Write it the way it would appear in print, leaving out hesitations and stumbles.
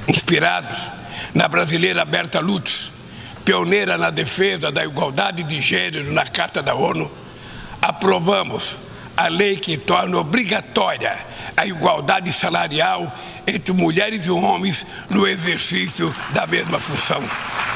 Inspirados na brasileira Berta Lutz, pioneira na defesa da igualdade de gênero na Carta da ONU, aprovamos a lei que torna obrigatória a igualdade salarial entre mulheres e homens no exercício da mesma função.